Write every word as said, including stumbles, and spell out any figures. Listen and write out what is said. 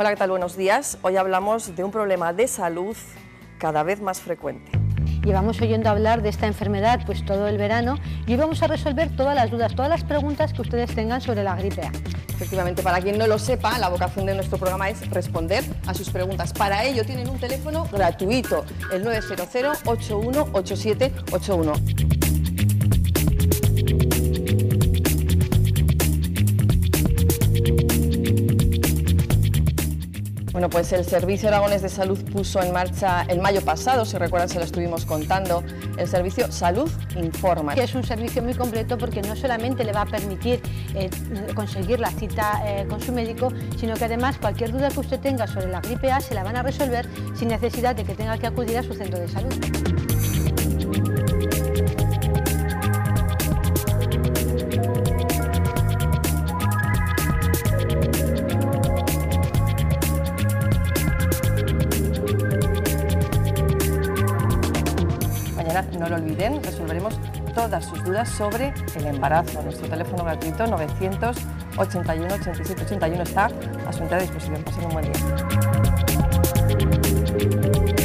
Hola, ¿qué tal? Buenos días. Hoy hablamos de un problema de salud cada vez más frecuente. Llevamos oyendo hablar de esta enfermedad pues todo el verano y hoy vamos a resolver todas las dudas, todas las preguntas que ustedes tengan sobre la gripe A. Efectivamente, para quien no lo sepa, la vocación de nuestro programa es responder a sus preguntas. Para ello tienen un teléfono gratuito, el nueve cero cero, ocho uno ocho siete ocho uno. Bueno, pues el Servicio Aragonés de Salud puso en marcha en mayo pasado, si recuerdan se lo estuvimos contando, el servicio Salud Informa. Que es un servicio muy completo porque no solamente le va a permitir eh, conseguir la cita eh, con su médico, sino que además cualquier duda que usted tenga sobre la gripe A se la van a resolver sin necesidad de que tenga que acudir a su centro de salud. No lo olviden, resolveremos todas sus dudas sobre el embarazo. Nuestro teléfono gratuito novecientos ochenta y uno ochenta y siete ochenta y uno está a su entera disposición. Pasen un buen día.